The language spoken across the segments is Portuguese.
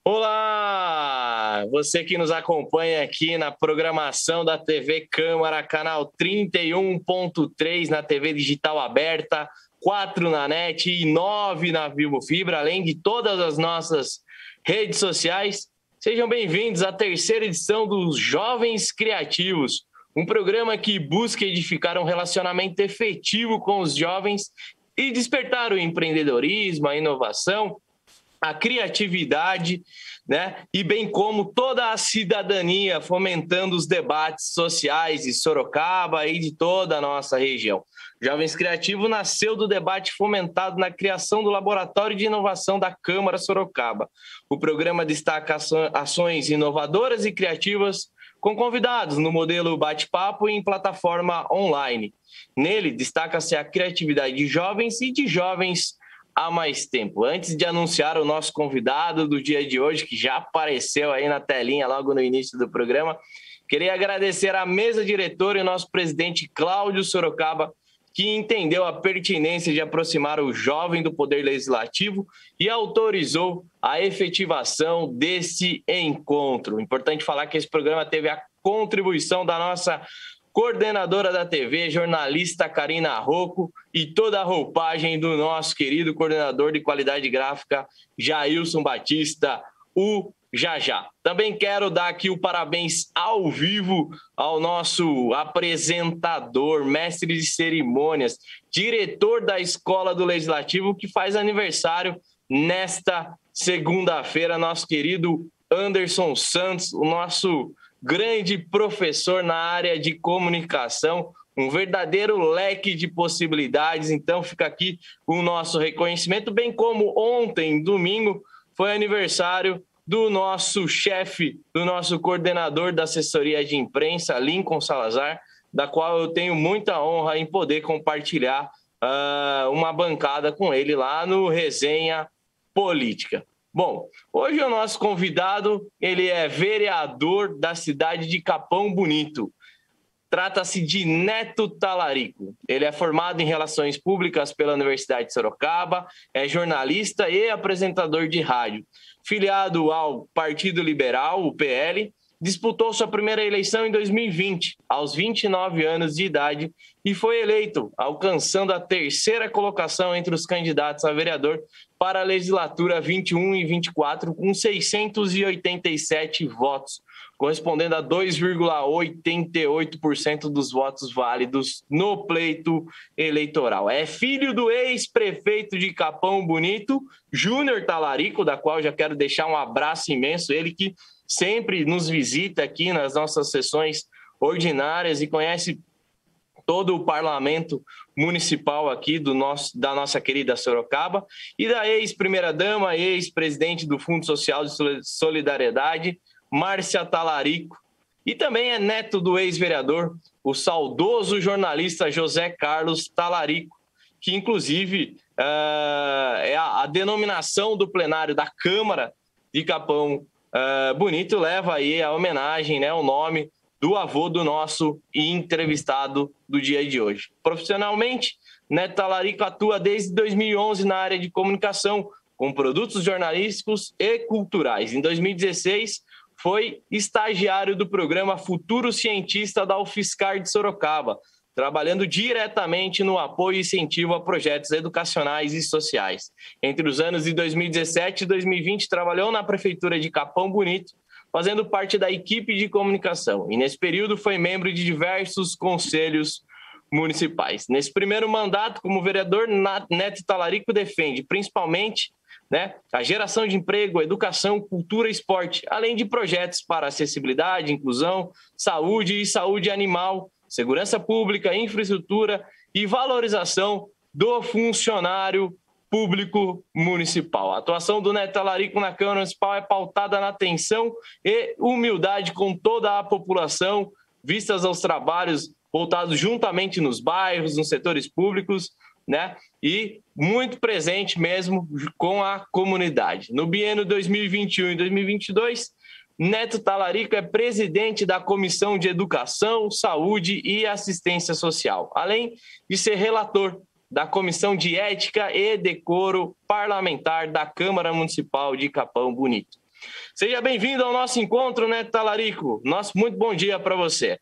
Olá! Você que nos acompanha aqui na programação da TV Câmara, canal 31.3 na TV digital aberta, 4 na NET e 9 na Vivo Fibra, além de todas as nossas redes sociais. Sejam bem-vindos à terceira edição dos Jovens Criativos, um programa que busca edificar um relacionamento efetivo com os jovens e despertar o empreendedorismo, a inovação, a criatividade, né? E bem como toda a cidadania, fomentando os debates sociais de Sorocaba e de toda a nossa região. Jovens Criativos nasceu do debate fomentado na criação do Laboratório de Inovação da Câmara Sorocaba. O programa destaca ações inovadoras e criativas com convidados no modelo bate-papo e em plataforma online. Nele, destaca-se a criatividade de jovens e de jovens há mais tempo. Antes de anunciar o nosso convidado do dia de hoje, que já apareceu aí na telinha logo no início do programa, queria agradecer à mesa diretora e ao nosso presidente Cláudio Sorocaba, que entendeu a pertinência de aproximar o jovem do Poder Legislativo e autorizou a efetivação desse encontro. Importante falar que esse programa teve a contribuição da nossa coordenadora da TV, jornalista Karina Rocco, e toda a roupagem do nosso querido coordenador de qualidade gráfica, Jailson Batista, o Jajá. Também quero dar aqui o parabéns ao vivo ao nosso apresentador, mestre de cerimônias, diretor da Escola do Legislativo, que faz aniversário nesta segunda-feira, nosso querido Anderson Santos, o nosso grande professor na área de comunicação, um verdadeiro leque de possibilidades. Então fica aqui o nosso reconhecimento, bem como ontem, domingo, foi aniversário do nosso chefe, do nosso coordenador da assessoria de imprensa, Lincoln Salazar, da qual eu tenho muita honra em poder compartilhar uma bancada com ele lá no Resenha Política. Bom, hoje o nosso convidado, ele é vereador da cidade de Capão Bonito. Trata-se de Neto Talarico. Ele é formado em Relações Públicas pela Universidade de Sorocaba, é jornalista e apresentador de rádio. Filiado ao Partido Liberal, o PL, disputou sua primeira eleição em 2020, aos 29 anos de idade, e foi eleito, alcançando a terceira colocação entre os candidatos a vereador para a legislatura 21 e 24, com 687 votos, correspondendo a 2,88% dos votos válidos no pleito eleitoral. É filho do ex-prefeito de Capão Bonito, Júnior Talarico, da qual já quero deixar um abraço imenso, ele que sempre nos visita aqui nas nossas sessões ordinárias e conhece todo o parlamento municipal aqui da nossa querida Sorocaba, e da ex-primeira-dama, ex-presidente do Fundo Social de Solidariedade, Márcia Talarico, e também é neto do ex-vereador, o saudoso jornalista José Carlos Talarico, que inclusive é a denominação do plenário da Câmara de Capão Bonito, leva aí a homenagem, né, o nome do avô do nosso entrevistado do dia de hoje. Profissionalmente, Neto Talarico atua desde 2011 na área de comunicação, com produtos jornalísticos e culturais. Em 2016, foi estagiário do programa Futuro Cientista da UFSCar de Sorocaba, trabalhando diretamente no apoio e incentivo a projetos educacionais e sociais. Entre os anos de 2017 e 2020, trabalhou na Prefeitura de Capão Bonito, fazendo parte da equipe de comunicação. E nesse período foi membro de diversos conselhos municipais. Nesse primeiro mandato, como vereador, Neto Talarico defende principalmente, né, a geração de emprego, educação, cultura e esporte, além de projetos para acessibilidade, inclusão, saúde e saúde animal, segurança pública, infraestrutura e valorização do funcionário público municipal. A atuação do Neto Talarico na Câmara Municipal é pautada na atenção e humildade com toda a população, vistas aos trabalhos voltados juntamente nos bairros, nos setores públicos, né? E muito presente mesmo com a comunidade. No biênio 2021 e 2022, Neto Talarico é presidente da Comissão de Educação, Saúde e Assistência Social, além de ser relator da Comissão de Ética e Decoro Parlamentar da Câmara Municipal de Capão Bonito. Seja bem-vindo ao nosso encontro, Neto Talarico. Nosso muito bom dia para você.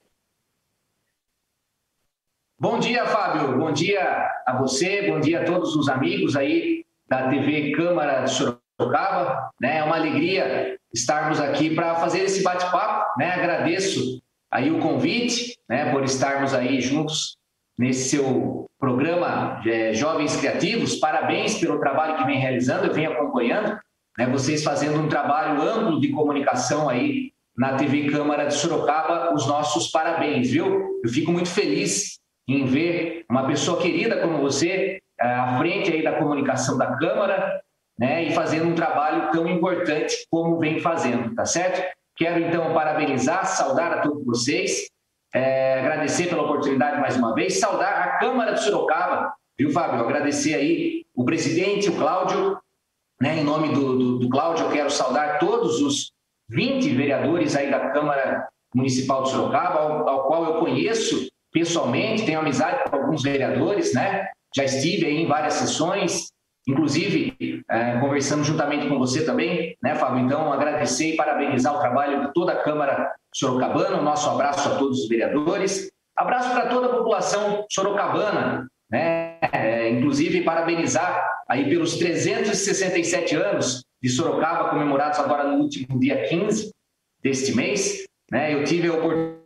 Bom dia, Fábio. Bom dia a você, bom dia a todos os amigos aí da TV Câmara de Sorocaba. É uma alegria estarmos aqui para fazer esse bate-papo. Agradeço aí o convite, por estarmos aí juntos nesse seu programa Jovens Criativos. Parabéns pelo trabalho que vem realizando, eu venho acompanhando, vocês fazendo um trabalho amplo de comunicação aí na TV Câmara de Sorocaba. Os nossos parabéns, viu? Eu fico muito feliz em ver uma pessoa querida como você à frente aí da comunicação da Câmara, e fazendo um trabalho tão importante como vem fazendo, tá certo? Quero, então, parabenizar, saudar a todos vocês, agradecer pela oportunidade mais uma vez, saudar a Câmara de Sorocaba, viu, Fábio? Agradecer aí o presidente, o Cláudio, em nome do Cláudio, eu quero saudar todos os 20 vereadores aí da Câmara Municipal de Sorocaba, ao qual eu conheço pessoalmente, tenho amizade com alguns vereadores, já estive aí em várias sessões, inclusive conversamos juntamente com você também, Fábio? Então, agradecer e parabenizar o trabalho de toda a Câmara sorocabana, o nosso abraço a todos os vereadores, abraço para toda a população sorocabana, inclusive parabenizar aí pelos 367 anos de Sorocaba, comemorados agora no último dia 15 deste mês, eu tive a oportunidade.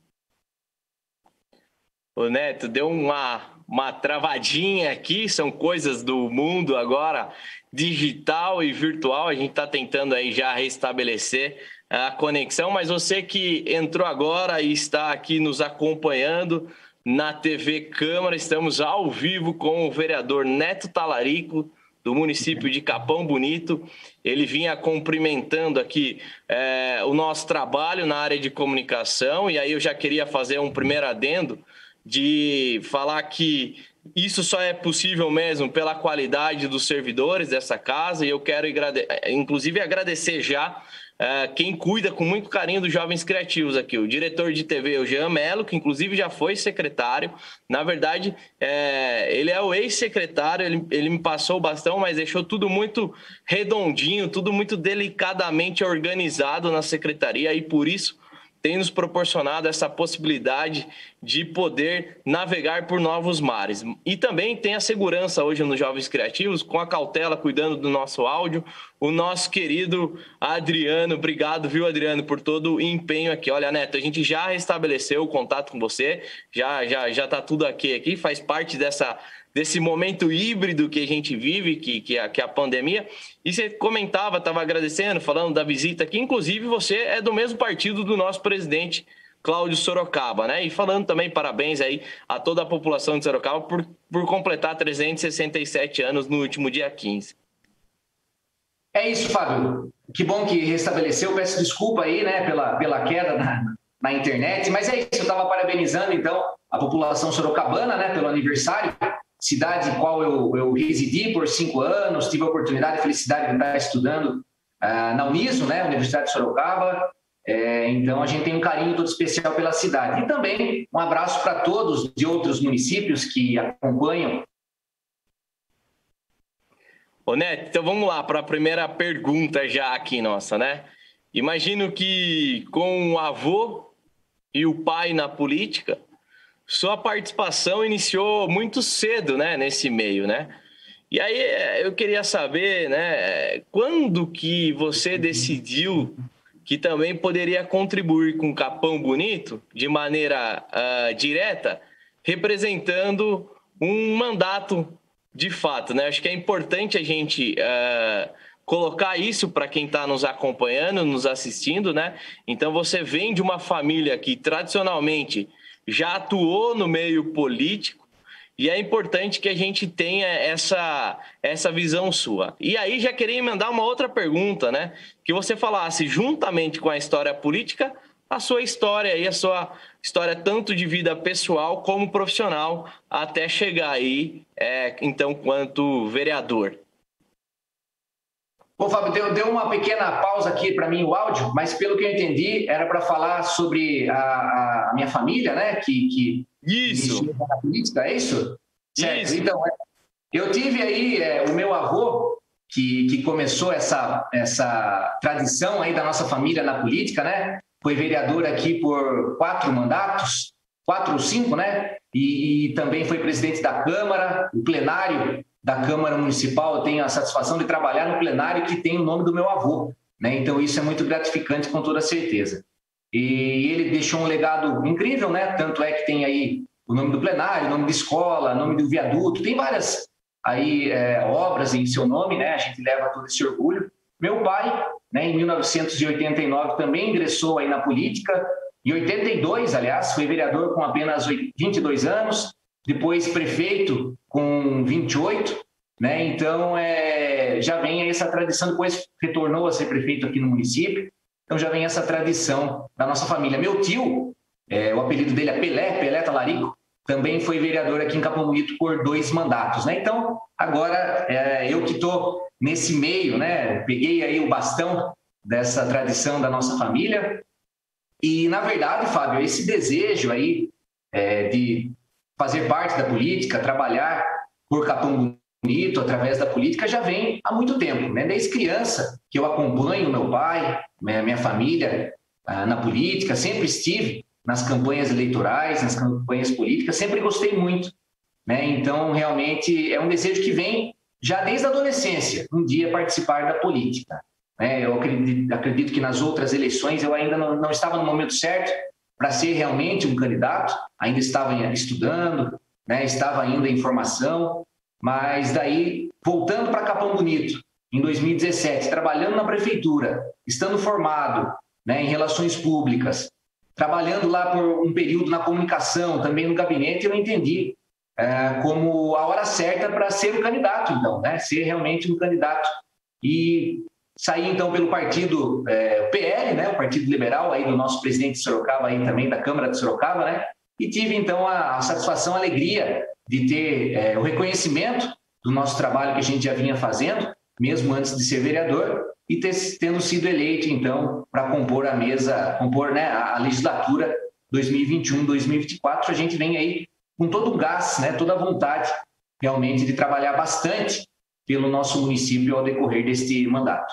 O Neto, deu uma travadinha aqui, são coisas do mundo agora digital e virtual, a gente está tentando aí já restabelecer a conexão, mas você que entrou agora e está aqui nos acompanhando na TV Câmara, estamos ao vivo com o vereador Neto Talarico, do município de Capão Bonito. Ele vinha cumprimentando aqui o nosso trabalho na área de comunicação, e aí eu já queria fazer um primeiro adendo, de falar que isso só é possível mesmo pela qualidade dos servidores dessa casa, e eu quero, inclusive, agradecer já quem cuida com muito carinho dos Jovens Criativos aqui, o diretor de TV, o Jean Melo, que inclusive já foi secretário. Na verdade, ele é o ex-secretário, ele me passou o bastão, mas deixou tudo muito redondinho, tudo muito delicadamente organizado na secretaria, e por isso tem nos proporcionado essa possibilidade de poder navegar por novos mares. E também tem a segurança hoje nos Jovens Criativos, com a cautela, cuidando do nosso áudio, o nosso querido Adriano. Obrigado, viu, Adriano, por todo o empenho aqui. Olha, Neto, a gente já restabeleceu o contato com você, já está tudo aqui, faz parte desse momento híbrido que a gente vive, que é a pandemia. E você comentava, estava agradecendo, falando da visita aqui, inclusive você é do mesmo partido do nosso presidente Cláudio Sorocaba, E falando também parabéns aí a toda a população de Sorocaba por completar 367 anos no último dia 15. É isso, Fábio. Que bom que restabeleceu. Peço desculpa aí, pela queda na internet, mas é isso, eu estava parabenizando, então, a população sorocabana, pelo aniversário, cidade em qual eu residi por 5 anos, tive a oportunidade e felicidade de estar estudando na Uniso, Universidade de Sorocaba. Então, a gente tem um carinho todo especial pela cidade. E também um abraço para todos de outros municípios que acompanham. Ô, Neto, então vamos lá para a primeira pergunta já aqui nossa, Imagino que com o avô e o pai na política, sua participação iniciou muito cedo, nesse meio, E aí eu queria saber, quando que você decidiu que também poderia contribuir com Capão Bonito de maneira direta, representando um mandato de fato, Acho que é importante a gente colocar isso para quem está nos acompanhando, nos assistindo, Então você vem de uma família que tradicionalmente já atuou no meio político, e é importante que a gente tenha essa visão sua. E aí já queria emendar uma outra pergunta, Que você falasse, juntamente com a história política, a sua história e a sua história tanto de vida pessoal como profissional, até chegar aí, então, quanto vereador. Bom, Fábio, deu uma pequena pausa aqui para mim o áudio, mas pelo que eu entendi, era para falar sobre a minha família, que isso. Na política, é isso? Certo. Isso. Então, eu tive aí o meu avô, que começou essa tradição aí da nossa família na política, né? Foi vereador aqui por 4 mandatos, 4 ou 5, né? E também foi presidente da Câmara, o plenário da Câmara Municipal. Eu tenho a satisfação de trabalhar no plenário que tem o nome do meu avô, né? Então isso é muito gratificante, com toda certeza. E ele deixou um legado incrível, né? Tanto é que tem aí o nome do plenário, o nome de escola, o nome do viaduto, tem várias aí obras em seu nome, né? A gente leva todo esse orgulho. Meu pai, né, em 1989 também ingressou aí na política. Em 82, aliás, foi vereador com apenas 22 anos, depois prefeito com 28, né? Então já vem essa tradição, depois retornou a ser prefeito aqui no município. Então já vem essa tradição da nossa família. Meu tio, o apelido dele é Pelé Talarico, também foi vereador aqui em Capão Bonito por 2 mandatos, né? Então, agora eu que estou nesse meio, né? Peguei aí o bastão dessa tradição da nossa família. E, na verdade, Fábio, esse desejo aí de fazer parte da política, trabalhar por Capão Bonito através da política já vem há muito tempo, né? Desde criança que eu acompanho meu pai, minha família na política, sempre estive nas campanhas eleitorais, nas campanhas políticas, sempre gostei muito, né? Então, realmente, é um desejo que vem já desde a adolescência, um dia participar da política. Eu acredito que nas outras eleições eu ainda não estava no momento certo para ser realmente um candidato, ainda estava estudando, né? Estava ainda em formação, mas daí, voltando para Capão Bonito, em 2017, trabalhando na prefeitura, estando formado, né, em relações públicas, trabalhando lá por um período na comunicação, também no gabinete, eu entendi como a hora certa para ser um candidato, então, né? Ser realmente um candidato. E saí, então, pelo partido PL, né? O Partido Liberal, aí do nosso presidente de Sorocaba, aí também da Câmara de Sorocaba, né? E tive, então, a satisfação, a alegria de ter o reconhecimento do nosso trabalho que a gente já vinha fazendo, mesmo antes de ser vereador, e tendo sido eleito, então, para compor a mesa, né, a legislatura 2021-2024. A gente vem aí com todo o gás, né, toda a vontade, realmente, de trabalhar bastante pelo nosso município ao decorrer deste mandato.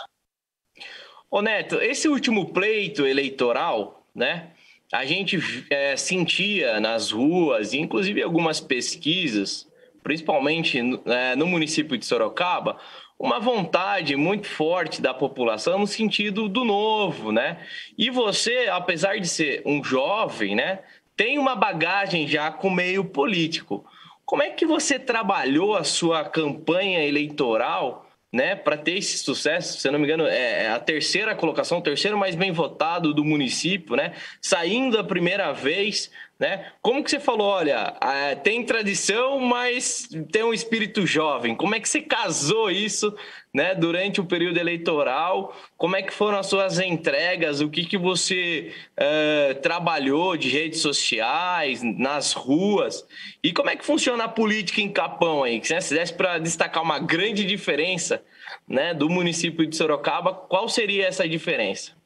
Ô Neto, esse último pleito eleitoral, né, a gente sentia nas ruas, inclusive algumas pesquisas, principalmente no município de Sorocaba, uma vontade muito forte da população no sentido do novo, né? E você, apesar de ser um jovem, né, tem uma bagagem já com o meio político. Como é que você trabalhou a sua campanha eleitoral, né, para ter esse sucesso? Se eu não me engano, é a terceira colocação, o terceiro mais bem votado do município, né? Saindo a primeira vez, né? Como que você falou, olha, tem tradição, mas tem um espírito jovem. Como é que você casou isso, né, durante o período eleitoral? Como é que foram as suas entregas? O que você trabalhou de redes sociais, nas ruas? E como é que funciona a política em Capão aí? Se desse para destacar uma grande diferença, né, do município de Sorocaba, qual seria essa diferença?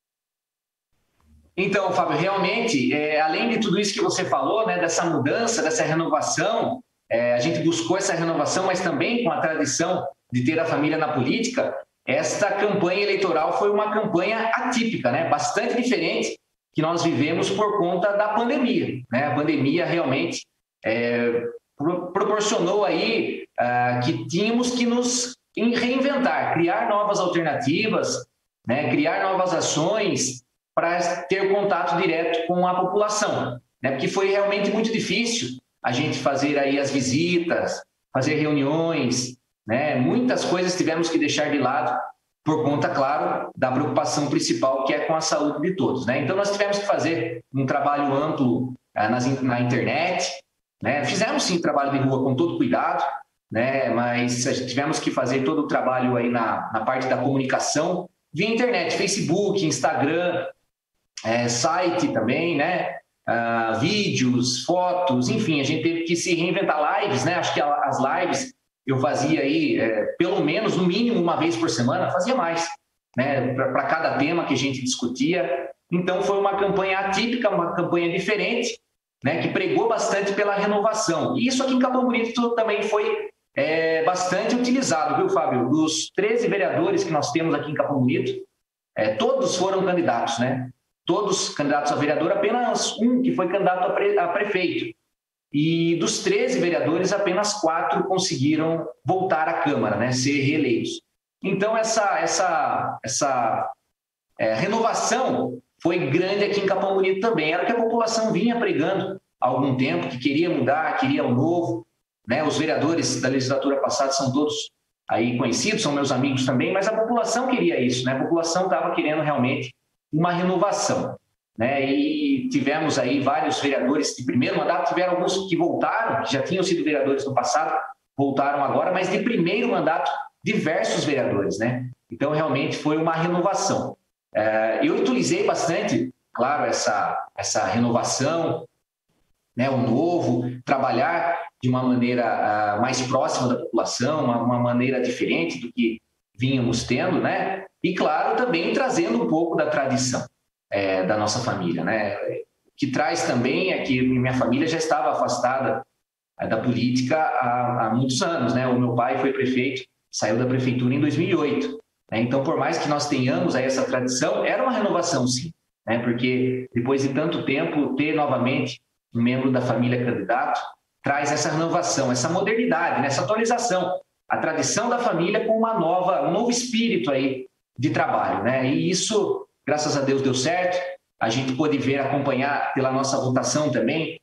Então, Fábio, realmente, além de tudo isso que você falou, né, dessa mudança, dessa renovação, a gente buscou essa renovação, mas também com a tradição de ter a família na política. Esta campanha eleitoral foi uma campanha atípica, né, bastante diferente, que nós vivemos por conta da pandemia, né? A pandemia realmente proporcionou aí que tínhamos que nos reinventar, criar novas alternativas, né, criar novas ações para ter contato direto com a população, né? Porque foi realmente muito difícil a gente fazer aí as visitas, fazer reuniões, né? Muitas coisas tivemos que deixar de lado por conta, claro, da preocupação principal, que é com a saúde de todos, né? Então, nós tivemos que fazer um trabalho amplo na internet, né? Fizemos, sim, trabalho de rua com todo cuidado, né? Mas tivemos que fazer todo o trabalho aí na parte da comunicação via internet, Facebook, Instagram, site também, né? Vídeos, fotos, enfim, a gente teve que se reinventar. Lives, né? Acho que as lives eu fazia aí pelo menos, no mínimo, uma vez por semana, fazia mais, né? Para cada tema que a gente discutia. Então foi uma campanha atípica, uma campanha diferente, né? Que pregou bastante pela renovação. E isso aqui em Capão Bonito também foi é bastante utilizado, viu, Fábio? Dos 13 vereadores que nós temos aqui em Capão Bonito, todos foram candidatos, né? Todos candidatos a vereador, apenas um que foi candidato a prefeito. E dos 13 vereadores, apenas 4 conseguiram voltar à Câmara, né? Ser reeleitos. Então, essa renovação foi grande aqui em Capão Bonito também. Era o que a população vinha pregando há algum tempo, que queria mudar, queria o novo, né? Os vereadores da legislatura passada são todos aí conhecidos, são meus amigos também, mas a população queria isso, né? A população estava querendo realmente uma renovação, né? E tivemos aí vários vereadores de primeiro mandato, tiveram alguns que voltaram, que já tinham sido vereadores no passado, voltaram agora, mas de primeiro mandato, diversos vereadores, né? Então, realmente foi uma renovação. Eu utilizei bastante, claro, essa renovação, né? O novo, trabalhar de uma maneira mais próxima da população, uma maneira diferente do que vínhamos tendo, né? E, claro, também trazendo um pouco da tradição da nossa família, né? O que traz também é que minha família já estava afastada da política há muitos anos, né? O meu pai foi prefeito, saiu da prefeitura em 2008, né? Então, por mais que nós tenhamos aí essa tradição, era uma renovação, sim, né? Porque depois de tanto tempo, ter novamente um membro da família candidato traz essa renovação, essa modernidade, né? Essa atualização, a tradição da família com um novo espírito aí de trabalho, né? E isso, graças a Deus, deu certo. A gente pôde ver, acompanhar pela nossa votação também,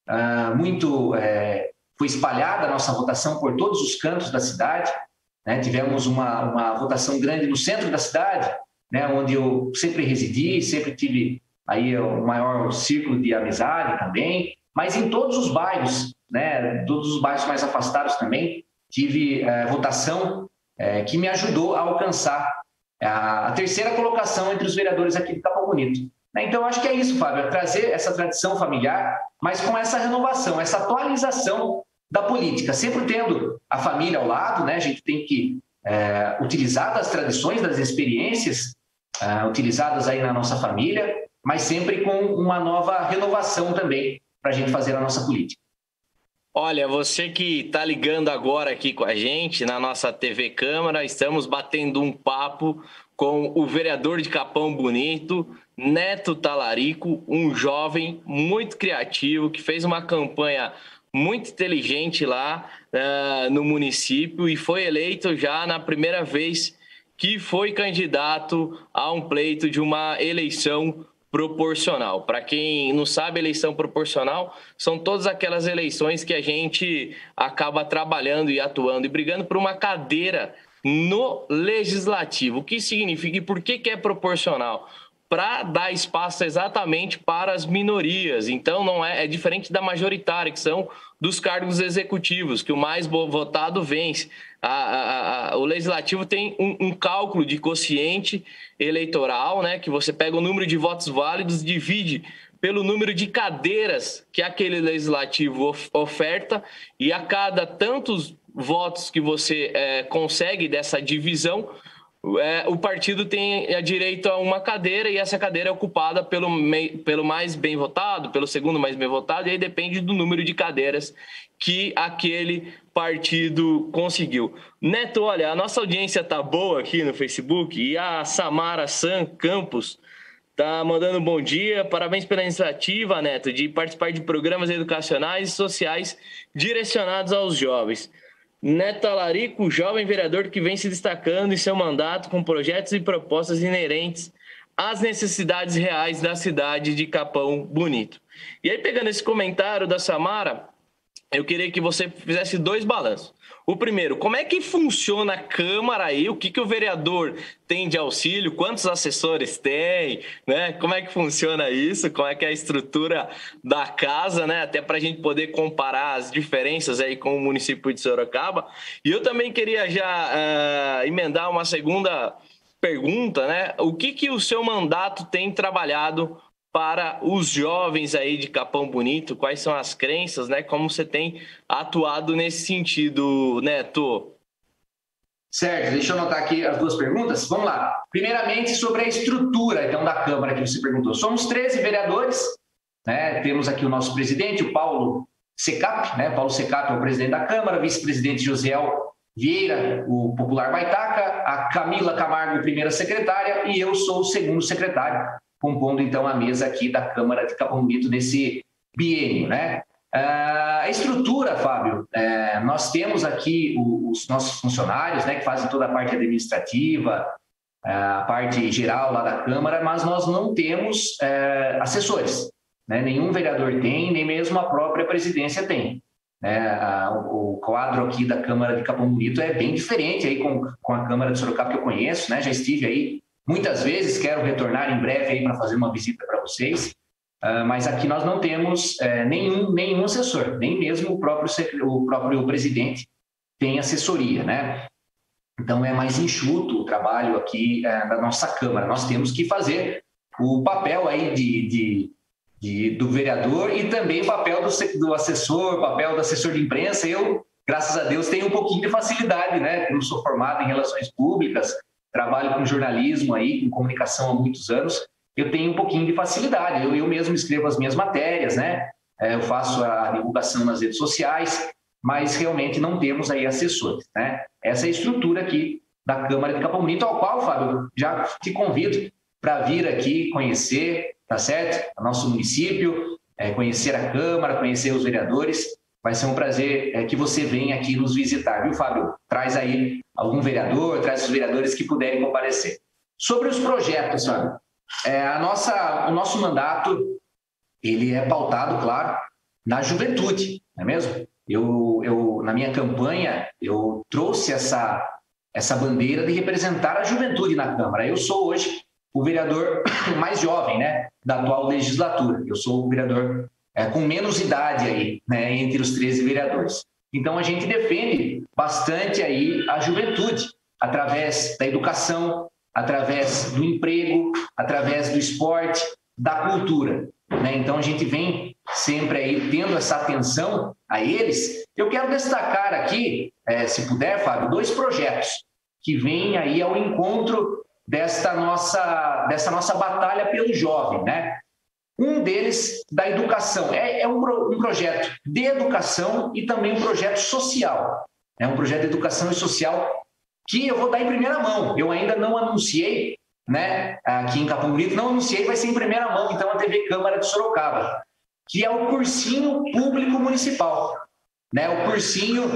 foi espalhada a nossa votação por todos os cantos da cidade, né? Tivemos uma votação grande no centro da cidade, né? Onde eu sempre residi, sempre tive aí o maior círculo de amizade também, mas em todos os bairros, né? Todos os bairros mais afastados também, tive votação que me ajudou a alcançar a terceira colocação entre os vereadores aqui de Capão Bonito. Então, eu acho que é isso, Fábio, trazer essa tradição familiar, mas com essa renovação, essa atualização da política, sempre tendo a família ao lado, né? A gente tem que utilizar das tradições, das experiências utilizadas aí na nossa família, mas sempre com uma nova renovação também para a gente fazer a nossa política. Olha, você que está ligando agora aqui com a gente na nossa TV Câmara, estamos batendo um papo com o vereador de Capão Bonito, Neto Talarico, um jovem muito criativo que fez uma campanha muito inteligente lá no município e foi eleito já na primeira vez que foi candidato a um pleito de uma eleição proporcional. Para quem não sabe, eleição proporcional são todas aquelas eleições que a gente acaba trabalhando e atuando e brigando por uma cadeira no legislativo. O que significa e por que é proporcional? Para dar espaço exatamente para as minorias. Então, não é diferente da majoritária, que são dos cargos executivos, que o mais votado vence. O legislativo tem um cálculo de quociente eleitoral, né, que você pega o número de votos válidos, divide pelo número de cadeiras que aquele legislativo oferta, e a cada tantos votos que você consegue dessa divisão, o partido tem direito a uma cadeira, e essa cadeira é ocupada pelo mais bem votado, pelo segundo mais bem votado, e aí depende do número de cadeiras que aquele partido conseguiu. Neto, olha, a nossa audiência tá boa aqui no Facebook, e a Samara San Campos tá mandando um bom dia, parabéns pela iniciativa, Neto, de participar de programas educacionais e sociais direcionados aos jovens. Neto Talarico, jovem vereador que vem se destacando em seu mandato com projetos e propostas inerentes às necessidades reais da cidade de Capão Bonito. E aí, pegando esse comentário da Samara, eu queria que você fizesse 2 balanços. O primeiro, como é que funciona a Câmara aí? O que o vereador tem de auxílio? Quantos assessores tem? Né? Como é que funciona isso? Como é que é a estrutura da casa, né? Até para a gente poder comparar as diferenças aí com o município de Sorocaba. E eu também queria já emendar uma segunda pergunta, né? O que o seu mandato tem trabalhado para os jovens aí de Capão Bonito? Quais são as crenças, né? Como você tem atuado nesse sentido, Neto? Certo, deixa eu anotar aqui as 2 perguntas. Vamos lá. Primeiramente, sobre a estrutura, então, da Câmara que você perguntou. Somos 13 vereadores, né? Temos aqui o nosso presidente, o Paulo Secap, né? Paulo Secap é o presidente da Câmara, vice-presidente Josiel Vieira, o popular Baitaca, a Camila Camargo, primeira secretária, e eu sou o segundo secretário, compondo então a mesa aqui da Câmara de Capão Bonito nesse biênio, né? A estrutura, Fábio, nós temos aqui os nossos funcionários, né, que fazem toda a parte administrativa, a parte geral lá da Câmara, mas nós não temos assessores, né? Nenhum vereador tem, nem mesmo a própria presidência tem. O quadro aqui da Câmara de Capão Bonito é bem diferente aí com a Câmara de Sorocaba que eu conheço, né? Já estive aí muitas vezes, quero retornar em breve aí para fazer uma visita para vocês. Mas aqui nós não temos nenhum assessor, nem mesmo o próprio presidente tem assessoria, né? Então é mais enxuto o trabalho aqui da nossa Câmara. Nós temos que fazer o papel aí do vereador e também o papel do assessor, o papel do assessor de imprensa. Eu, graças a Deus, tenho um pouquinho de facilidade, né? Eu sou formado em relações públicas, trabalho com jornalismo aí, com comunicação há muitos anos. Eu tenho um pouquinho de facilidade, eu mesmo escrevo as minhas matérias, né? Eu faço a divulgação nas redes sociais, mas realmente não temos aí assessores, né? Essa é a estrutura aqui da Câmara de Capão Bonito, ao qual, Fábio, já te convido para vir aqui conhecer, tá certo? O nosso município, conhecer a Câmara, conhecer os vereadores. Vai ser um prazer que você venha aqui nos visitar, viu, Fábio? Traz aí algum vereador, traz os vereadores que puderem comparecer. Sobre os projetos, Fábio, o nosso mandato, ele é pautado, claro, na juventude, não é mesmo? Eu na minha campanha, eu trouxe essa bandeira de representar a juventude na Câmara. Eu sou hoje o vereador mais jovem, né, da atual legislatura. Eu sou o vereador com menos idade aí, né, entre os 13 vereadores. Então, a gente defende bastante aí a juventude, através da educação, através do emprego, através do esporte, da cultura, né? Então, a gente vem sempre aí tendo essa atenção a eles. Eu quero destacar aqui, se puder, Fábio, 2 projetos que vêm aí ao encontro dessa nossa batalha pelo jovem, né? Um deles da educação, é um projeto de educação e também um projeto social. É um projeto de educação e social que eu vou dar em primeira mão. Eu ainda não anunciei, né, aqui em Capão Bonito, não anunciei, vai ser em primeira mão, então, a TV Câmara de Sorocaba, que é o cursinho público municipal. Né? O cursinho,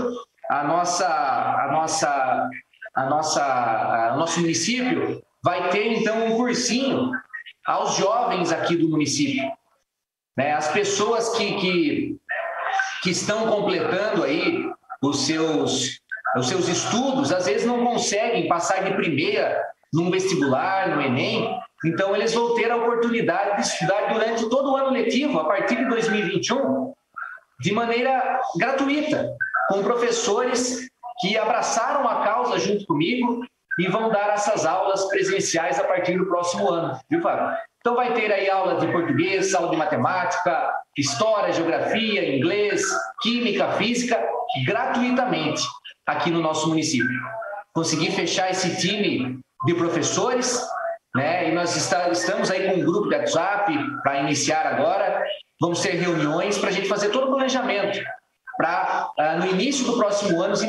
o nosso município vai ter, então, um cursinho aos jovens aqui do município. Né? As pessoas que estão completando aí os seus estudos, às vezes não conseguem passar de primeira num vestibular, no Enem, então eles vão ter a oportunidade de estudar durante todo o ano letivo, a partir de 2021, de maneira gratuita, com professores que abraçaram a causa junto comigo e vão dar essas aulas presenciais a partir do próximo ano, viu, Fábio? Então vai ter aí aula de português, aula de matemática, história, geografia, inglês, química, física, gratuitamente aqui no nosso município. Consegui fechar esse time de professores, né? E nós estamos aí com um grupo de WhatsApp para iniciar agora. Vamos ter reuniões para a gente fazer todo o planejamento para no início do próximo ano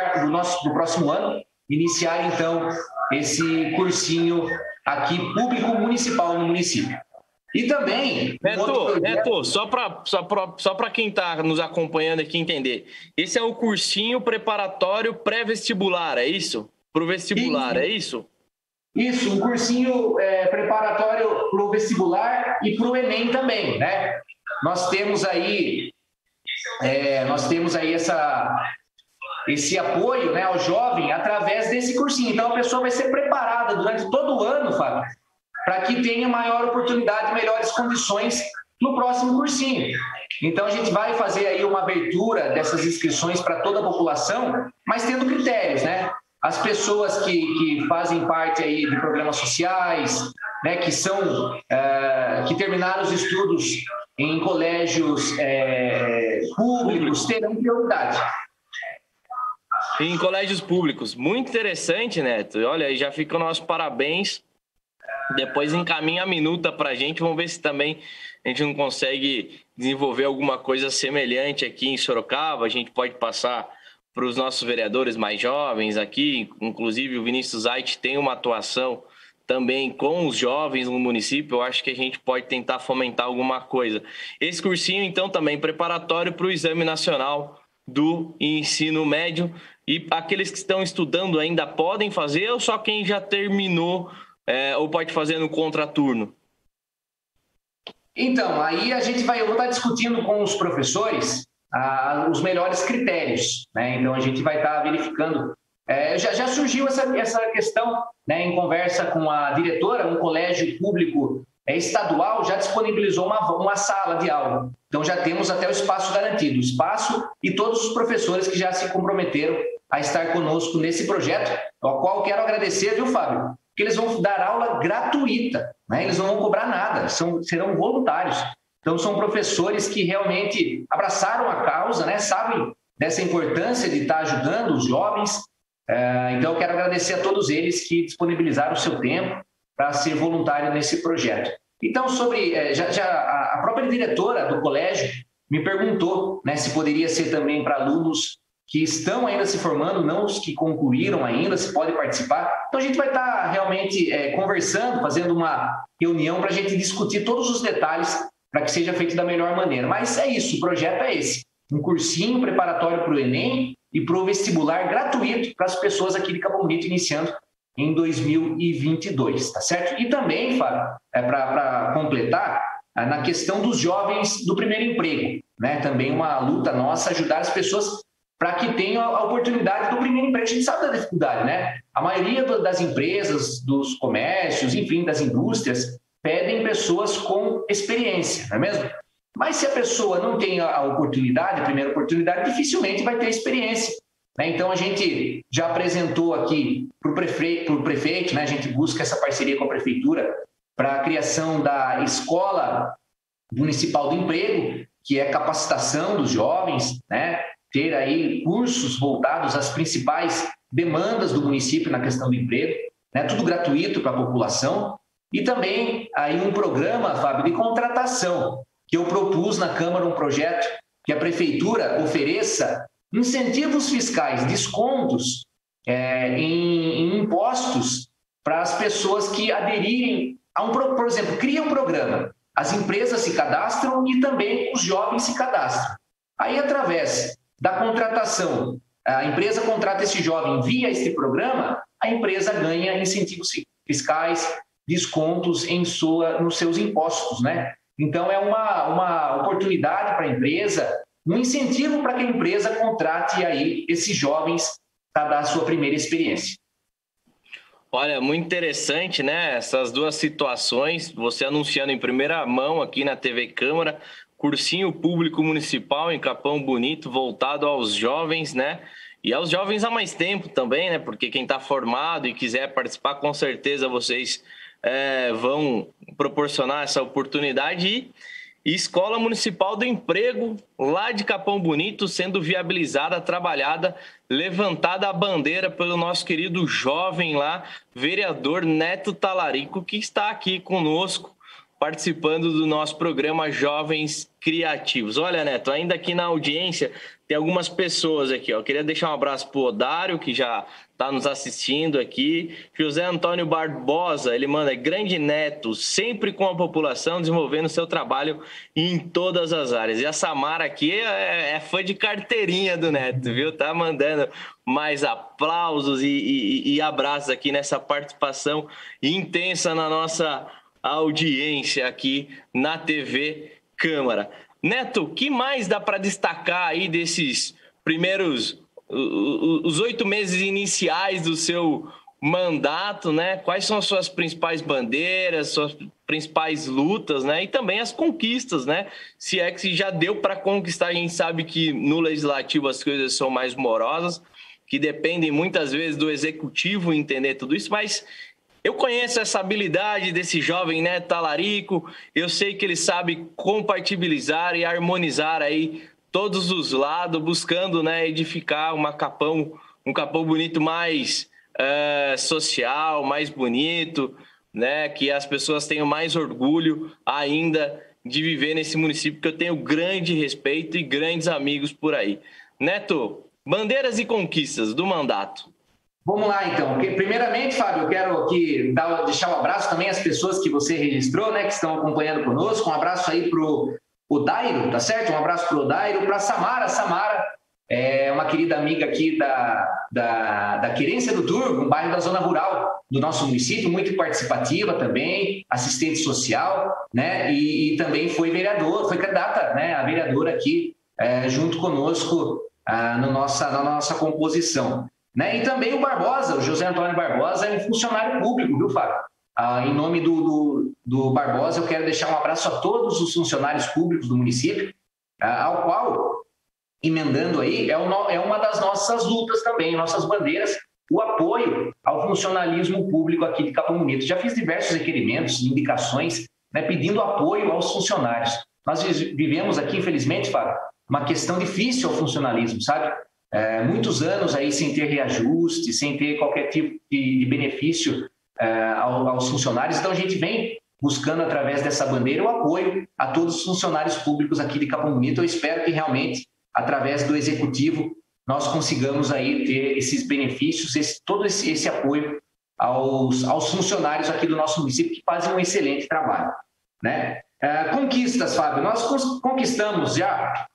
iniciar então esse cursinho aqui público municipal no município. E também... Neto, só para quem está nos acompanhando aqui entender, esse é o cursinho preparatório pré-vestibular, é isso? Para o vestibular, é isso? Isso, um cursinho preparatório para o vestibular e para o Enem também, né? Nós temos aí esse apoio, né, ao jovem através desse cursinho. Então, a pessoa vai ser preparada durante todo o ano, Fábio, para que tenha maior oportunidade, melhores condições no próximo cursinho. Então, a gente vai fazer aí uma abertura dessas inscrições para toda a população, mas tendo critérios, né? As pessoas que fazem parte aí de programas sociais, né, que terminaram os estudos em colégios públicos, terão prioridade. Em colégios públicos. Muito interessante, Neto. Olha, já fica o nosso parabéns Depois encaminha a minuta para a gente, vamos ver se também a gente não consegue desenvolver alguma coisa semelhante aqui em Sorocaba. A gente pode passar para os nossos vereadores mais jovens aqui, inclusive o Vinícius Zait tem uma atuação também com os jovens no município. Eu acho que a gente pode tentar fomentar alguma coisa. Esse cursinho, então, também preparatório para o Exame Nacional do Ensino Médio. E aqueles que estão estudando ainda podem fazer ou só quem já terminou ou pode fazer no contraturno? Então, aí eu vou estar discutindo com os professores os melhores critérios, né? Então, a gente vai estar verificando. Já surgiu essa questão, né, em conversa com a diretora. Um colégio público estadual já disponibilizou uma sala de aula. Então, já temos até o espaço garantido, o espaço e todos os professores que já se comprometeram a estar conosco nesse projeto, ao qual quero agradecer, viu, Fábio? Que eles vão dar aula gratuita, né? Eles não vão cobrar nada, serão voluntários. Então, são professores que realmente abraçaram a causa, né? Sabem dessa importância de estar ajudando os jovens. Então, eu quero agradecer a todos eles que disponibilizaram o seu tempo para ser voluntário nesse projeto. Então, a própria diretora do colégio me perguntou, né, se poderia ser também para alunos que estão ainda se formando, não os que concluíram ainda, se pode participar. Então, a gente vai estar realmente conversando, fazendo uma reunião para a gente discutir todos os detalhes para que seja feito da melhor maneira. Mas é isso, o projeto é esse. Um cursinho preparatório para o Enem e para o vestibular gratuito para as pessoas aqui de Capão Bonito, iniciando em 2022, tá certo? E também, Fábio, para completar, na questão dos jovens do primeiro emprego, né? Também uma luta nossa ajudar as pessoas para que tenham a oportunidade do primeiro emprego. A gente sabe da dificuldade, né? A maioria das empresas, dos comércios, enfim, das indústrias, pedem pessoas com experiência, não é mesmo? Mas se a pessoa não tem a oportunidade, a primeira oportunidade, dificilmente vai ter experiência, né? Então, a gente já apresentou aqui para o prefeito, né? A gente busca essa parceria com a prefeitura para a criação da Escola Municipal do Emprego, que é capacitação dos jovens, né? Ter aí cursos voltados às principais demandas do município na questão do emprego, né? Tudo gratuito para a população. E também aí um programa, Fábio, de contratação, que eu propus na Câmara, um projeto que a prefeitura ofereça incentivos fiscais, descontos em impostos para as pessoas que aderirem a por exemplo, cria um programa, as empresas se cadastram e também os jovens se cadastram. Aí, através da contratação, a empresa contrata esse jovem via este programa, a empresa ganha incentivos fiscais, descontos nos seus impostos, né? Então, é uma oportunidade para a empresa, um incentivo para que a empresa contrate aí esses jovens para dar a sua primeira experiência. Olha, muito interessante, né? Essas duas situações, você anunciando em primeira mão aqui na TV Câmara, cursinho público municipal em Capão Bonito, voltado aos jovens, né? E aos jovens há mais tempo também, né? Porque quem está formado e quiser participar, com certeza vocês vão proporcionar essa oportunidade. E Escola Municipal do Emprego, lá de Capão Bonito, sendo viabilizada, trabalhada, levantada a bandeira pelo nosso querido jovem lá, vereador Neto Talarico, que está aqui conosco, participando do nosso programa Jovens Criativos. Olha, Neto, ainda aqui na audiência, tem algumas pessoas aqui, ó. Queria deixar um abraço para o Odário, que já está nos assistindo aqui. José Antônio Barbosa, ele manda: grande Neto, sempre com a população, desenvolvendo seu trabalho em todas as áreas. E a Samara aqui é fã de carteirinha do Neto, viu? Tá mandando mais aplausos e abraços aqui nessa participação intensa na nossa audiência aqui na TV Câmara. Neto, o que mais dá para destacar aí desses primeiros, os 8 meses iniciais do seu mandato, né? Quais são as suas principais bandeiras, suas principais lutas, né? E também as conquistas, né? Se é que já deu para conquistar, a gente sabe que no Legislativo as coisas são mais morosas, que dependem muitas vezes do Executivo entender tudo isso, mas eu conheço essa habilidade desse jovem, né, Talarico. Eu sei que ele sabe compatibilizar e harmonizar aí todos os lados, buscando, né, edificar um Capão Bonito mais social, mais bonito, né? Que as pessoas tenham mais orgulho ainda de viver nesse município, que eu tenho grande respeito e grandes amigos por aí. Neto, bandeiras e conquistas do mandato. Vamos lá, então. Primeiramente, Fábio, eu quero aqui deixar um abraço também às pessoas que você registrou, né, que estão acompanhando conosco. Um abraço aí para o Dairo, tá certo? Um abraço para o Dairo, para a Samara. Samara é uma querida amiga aqui da Querência do Turvo, um bairro da zona rural do nosso município, muito participativa também, assistente social, né? E também foi candidata, né, a vereadora aqui junto conosco na nossa composição. Né? E também o Barbosa, o José Antônio Barbosa, é um funcionário público, viu, Fábio? Em nome do Barbosa, eu quero deixar um abraço a todos os funcionários públicos do município, ao qual, emendando aí, é uma das nossas lutas também, nossas bandeiras, o apoio ao funcionalismo público aqui de Capão Bonito. Já fiz diversos requerimentos, indicações, né, pedindo apoio aos funcionários. Nós vivemos aqui, infelizmente, Fábio, uma questão difícil ao funcionalismo, sabe? Muitos anos aí sem ter reajuste, sem ter qualquer tipo de benefício aos funcionários. Então, a gente vem buscando, através dessa bandeira, o apoio a todos os funcionários públicos aqui de Capão Bonito. Eu espero que realmente, através do Executivo, nós consigamos aí ter esses benefícios, todo esse apoio aos funcionários aqui do nosso município, que fazem um excelente trabalho, né? Conquistas, Fábio. Nós conquistamos já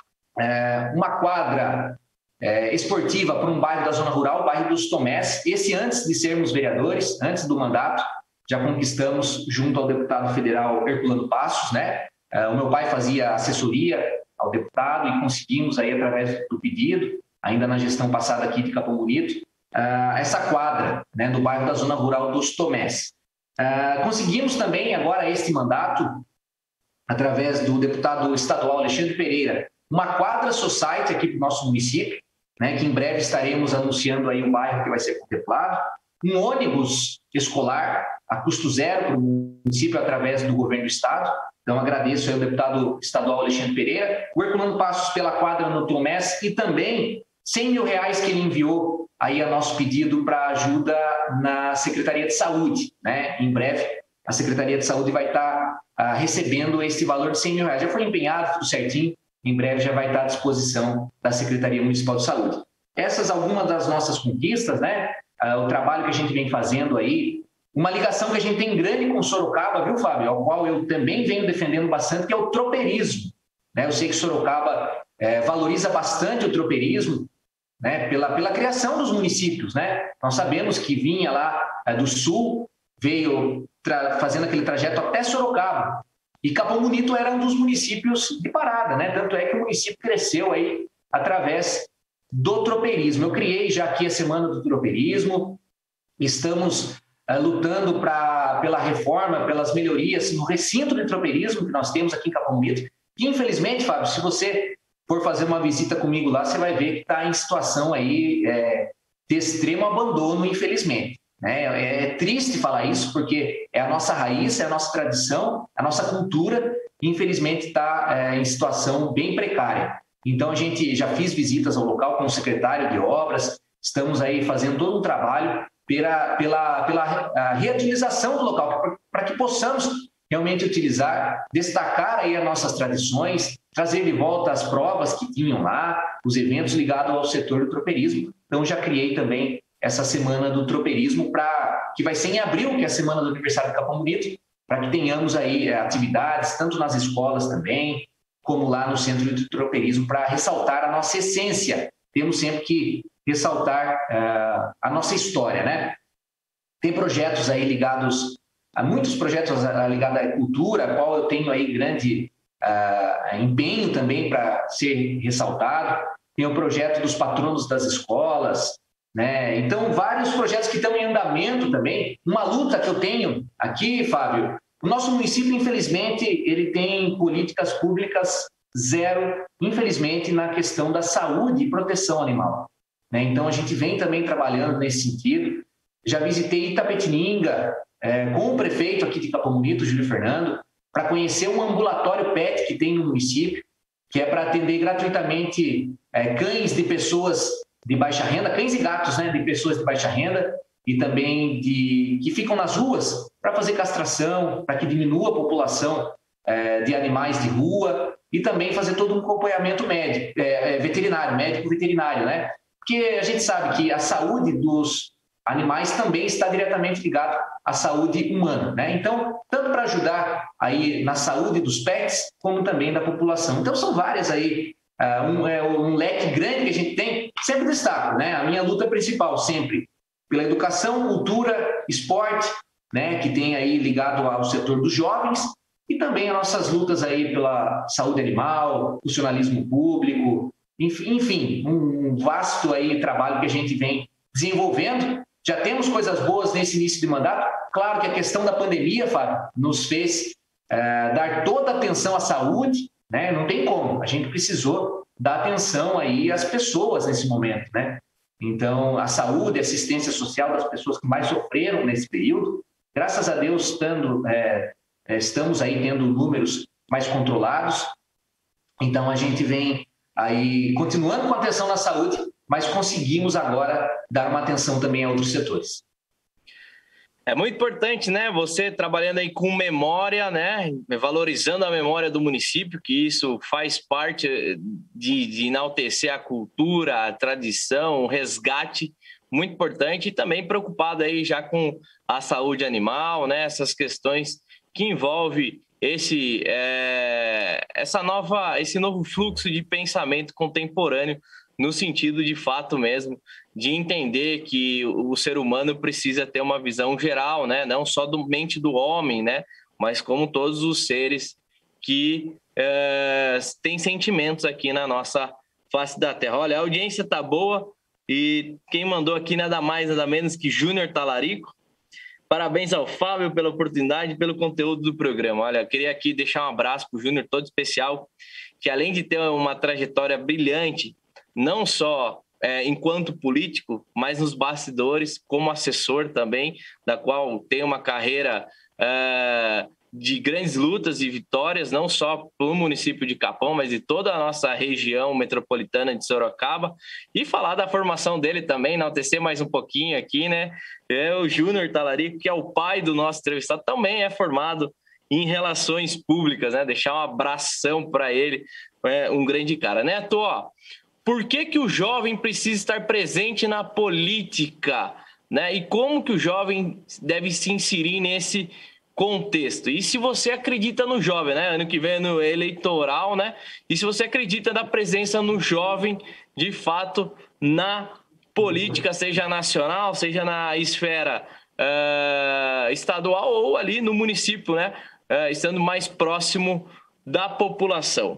uma quadra esportiva para um bairro da zona rural, o bairro dos Tomés. Esse antes de sermos vereadores, antes do mandato, já conquistamos junto ao deputado federal Herculano Passos, né? O meu pai fazia assessoria ao deputado e conseguimos aí, através do pedido, ainda na gestão passada aqui de Capão Bonito, essa quadra, né, do bairro da zona rural dos Tomés. Conseguimos também agora este mandato, através do deputado estadual Alexandre Pereira, uma quadra society aqui para o nosso município, né, que em breve estaremos anunciando aí o bairro que vai ser contemplado, um ônibus escolar a custo zero para o município através do governo do estado. Então agradeço aí ao deputado estadual Alexandre Pereira, o Herculano Passos pela quadra no Tomés e também R$100 mil que ele enviou aí a nosso pedido para ajuda na Secretaria de Saúde, né? Em breve a Secretaria de Saúde vai estar recebendo esse valor de R$100 mil. Já foi empenhado, tudo certinho. Em breve já vai estar à disposição da Secretaria Municipal de Saúde. Essas algumas das nossas conquistas, né? O trabalho que a gente vem fazendo aí, uma ligação que a gente tem grande com Sorocaba, viu, Fábio? Ao qual eu também venho defendendo bastante, que é o tropeirismo, né? Eu sei que Sorocaba valoriza bastante o tropeirismo, né? Pela criação dos municípios, né? Nós sabemos que vinha lá do sul, veio fazendo aquele trajeto até Sorocaba. E Capão Bonito era um dos municípios de parada, né? Tanto é que o município cresceu aí através do tropeirismo. Eu criei já aqui a Semana do Tropeirismo, estamos lutando pela reforma, pelas melhorias no recinto de tropeirismo que nós temos aqui em Capão Bonito. E, infelizmente, Fábio, se você for fazer uma visita comigo lá, você vai ver que está em situação aí de extremo abandono, infelizmente. É triste falar isso, porque é a nossa raiz, é a nossa tradição, a nossa cultura, e infelizmente está em situação bem precária. Então, a gente já fiz visitas ao local com o secretário de obras, estamos aí fazendo todo um trabalho pela reutilização do local, para que possamos realmente utilizar, destacar aí as nossas tradições, trazer de volta as provas que tinham lá, os eventos ligados ao setor do tropeirismo. Então, já criei também essa Semana do Tropeirismo, que vai ser em abril, que é a Semana do Aniversário de Capão Bonito, para que tenhamos aí atividades, tanto nas escolas também, como lá no Centro de Tropeirismo, para ressaltar a nossa essência. Temos sempre que ressaltar a nossa história, né? Tem projetos aí ligados, muitos projetos ligados à cultura, a qual eu tenho aí grande empenho também para ser ressaltado. Tem o projeto dos patronos das escolas, né? Então, vários projetos que estão em andamento também. Uma luta que eu tenho aqui, Fábio, o nosso município, infelizmente, ele tem políticas públicas zero, infelizmente, na questão da saúde e proteção animal, né? Então, a gente vem também trabalhando nesse sentido. Já visitei Itapetininga com o prefeito aqui de Capão Bonito, Júlio Fernando, para conhecer um ambulatório PET que tem no município, que é para atender gratuitamente cães de pessoas de baixa renda, cães e gatos, né, de pessoas de baixa renda e também que ficam nas ruas para fazer castração, para que diminua a população de animais de rua e também fazer todo um acompanhamento veterinário, médico veterinário, né? Porque a gente sabe que a saúde dos animais também está diretamente ligada à saúde humana, né? Então, tanto para ajudar aí na saúde dos pets, como também da população. Então, são várias aí, um leque grande que a gente tem, sempre destaco, né? A minha luta principal sempre pela educação, cultura, esporte, né? Que tem aí ligado ao setor dos jovens, e também as nossas lutas aí pela saúde animal, funcionalismo público, enfim, um vasto aí trabalho que a gente vem desenvolvendo. Já temos coisas boas nesse início de mandato. Claro que a questão da pandemia, Fábio, nos fez dar toda a atenção à saúde, né? Não tem como, a gente precisou dar atenção aí às pessoas nesse momento, né? Então, a saúde, a assistência social das pessoas que mais sofreram nesse período, graças a Deus, estamos aí tendo números mais controlados. Então, a gente vem aí continuando com a atenção na saúde, mas conseguimos agora dar uma atenção também a outros setores. É muito importante, né? Você trabalhando aí com memória, né? Valorizando a memória do município, que isso faz parte de enaltecer a cultura, a tradição, o resgate, muito importante, e também preocupado aí já com a saúde animal, né? Essas questões que envolvem esse novo fluxo de pensamento contemporâneo, no sentido de fato mesmo, de entender que o ser humano precisa ter uma visão geral, né? Não só do mente do homem, né? Mas como todos os seres que têm sentimentos aqui na nossa face da Terra. Olha, a audiência tá boa e quem mandou aqui nada mais, nada menos que Júnior Talarico. Parabéns ao Fábio pela oportunidade e pelo conteúdo do programa. Olha, eu queria aqui deixar um abraço para o Júnior, todo especial, que além de ter uma trajetória brilhante, não só enquanto político, mas nos bastidores, como assessor também, da qual tem uma carreira de grandes lutas e vitórias, não só para o município de Capão, mas de toda a nossa região metropolitana de Sorocaba. E falar da formação dele também, enaltecer mais um pouquinho aqui, né? O Júnior Talarico, que é o pai do nosso entrevistado, também é formado em relações públicas, né? Deixar um abração para ele, um grande cara. Neto, por que o jovem precisa estar presente na política, né? E como que o jovem deve se inserir nesse contexto? E se você acredita no jovem, né? Ano que vem no eleitoral, né? E se você acredita na presença no jovem, de fato, na política, seja nacional, seja na esfera estadual ou ali no município, né? Estando mais próximo da população.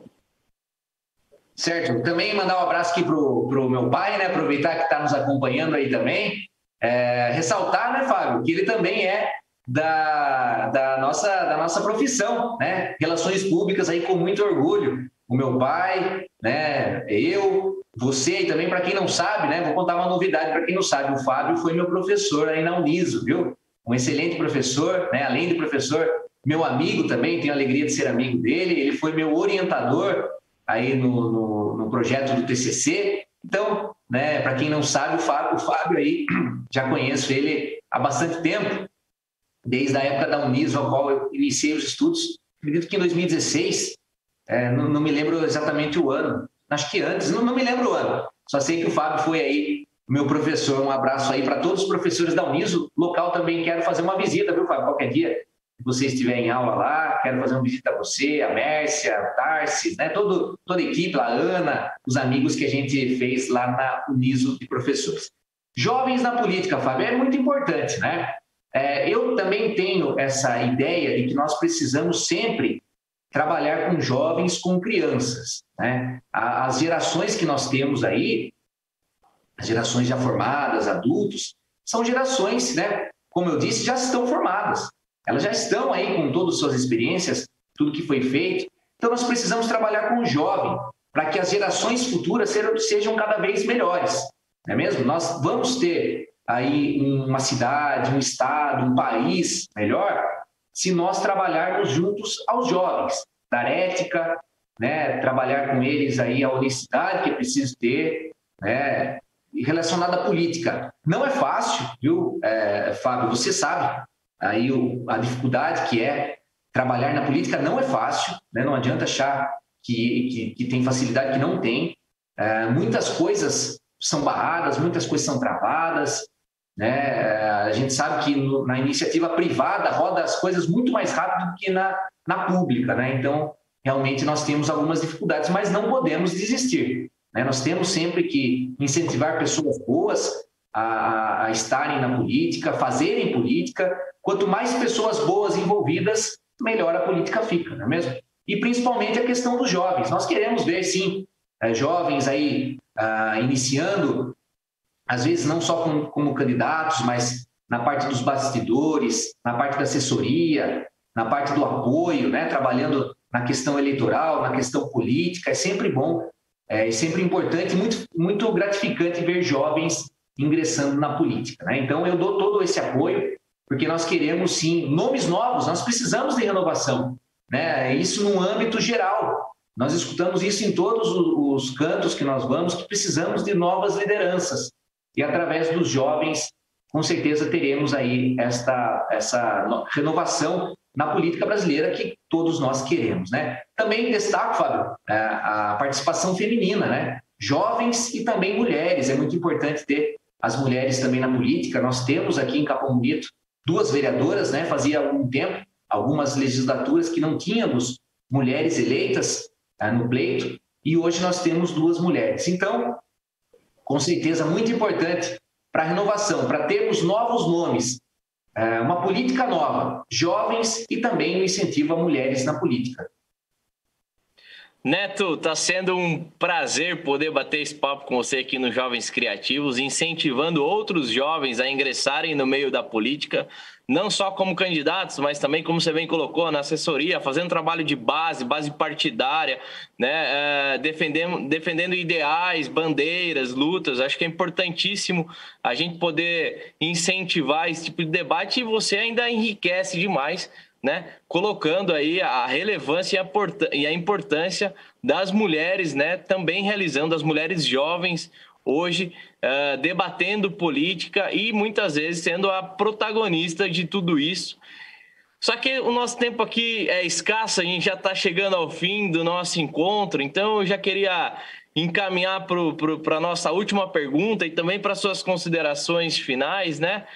Certo. Também mandar um abraço aqui pro meu pai, né? Aproveitar que está nos acompanhando aí também. Ressaltar, né, Fábio, que ele também é da nossa profissão, né? Relações públicas aí com muito orgulho. O meu pai, né? Eu, você, e também para quem não sabe, né? Vou contar uma novidade para quem não sabe. O Fábio foi meu professor aí na Uniso, viu? Um excelente professor, né? Além de professor, meu amigo também, tenho a alegria de ser amigo dele. Ele foi meu orientador aí no projeto do TCC. Então, né? Para quem não sabe, o Fábio aí, já conheço ele há bastante tempo, desde a época da Uniso, ao qual eu iniciei os estudos, acredito que em 2016, não me lembro exatamente o ano, acho que antes, não me lembro o ano, só sei que o Fábio foi aí meu professor. Um abraço aí para todos os professores da Uniso, local também quero fazer uma visita, viu, Fábio? Qualquer dia que você estiver em aula lá, quero fazer uma visita a você, a Mércia, a Tarsis, né? Toda a equipe, a Ana, os amigos que a gente fez lá na Uniso de professores. Jovens na política, Fábio, é muito importante, né? Eu também tenho essa ideia de que nós precisamos sempre trabalhar com jovens, com crianças, né? As gerações que nós temos aí, as gerações já formadas, adultos, são gerações, né? Como eu disse, já estão formadas. Elas já estão aí com todas as suas experiências, tudo que foi feito. Então, nós precisamos trabalhar com o jovem para que as gerações futuras sejam cada vez melhores, não é mesmo? Nós vamos ter aí uma cidade, um estado, um país melhor se nós trabalharmos juntos aos jovens, dar ética, né? Trabalhar com eles aí a honestidade que é preciso ter, né? E relacionada à política. Não é fácil, viu, Fábio? Você sabe, aí a dificuldade que é trabalhar na política. Não é fácil, né? Não adianta achar que tem facilidade, que não tem. Muitas coisas são barradas, muitas coisas são travadas, né? A gente sabe que na iniciativa privada roda as coisas muito mais rápido do que na pública, né? Então, realmente nós temos algumas dificuldades, mas não podemos desistir, né? Nós temos sempre que incentivar pessoas boas a estarem na política, fazerem política. Quanto mais pessoas boas envolvidas, melhor a política fica, não é mesmo? E principalmente a questão dos jovens. Nós queremos ver, sim, jovens aí iniciando, às vezes não só como candidatos, mas na parte dos bastidores, na parte da assessoria, na parte do apoio, né? Trabalhando na questão eleitoral, na questão política. É sempre bom, é sempre importante, muito, muito gratificante ver jovens ingressando na política, né? Então, eu dou todo esse apoio, porque nós queremos, sim, nomes novos, nós precisamos de renovação, né? Isso no âmbito geral. Nós escutamos isso em todos os cantos que nós vamos, que precisamos de novas lideranças. E através dos jovens, com certeza teremos aí essa renovação na política brasileira que todos nós queremos, né? Também destaco, Fábio, a participação feminina, né? Jovens e também mulheres. É muito importante ter as mulheres também na política. Nós temos aqui em Capão Bonito 2 vereadoras, né? Fazia algum tempo, algumas legislaturas que não tínhamos mulheres eleitas no pleito, e hoje nós temos 2 mulheres. Então, com certeza, muito importante para a renovação, para termos novos nomes, uma política nova, jovens e também o incentivo a mulheres na política. Neto, está sendo um prazer poder bater esse papo com você aqui no Jovens Criativos, incentivando outros jovens a ingressarem no meio da política, não só como candidatos, mas também, como você bem colocou, na assessoria, fazendo trabalho de base partidária, né? Defendendo ideais, bandeiras, lutas. Acho que é importantíssimo a gente poder incentivar esse tipo de debate, e você ainda enriquece demais, né, colocando aí a relevância e a importância das mulheres, né, também realizando, as mulheres jovens hoje debatendo política e muitas vezes sendo a protagonista de tudo isso. Só que o nosso tempo aqui é escasso, a gente já está chegando ao fim do nosso encontro, então eu já queria encaminhar para a nossa última pergunta e também para suas considerações finais, né?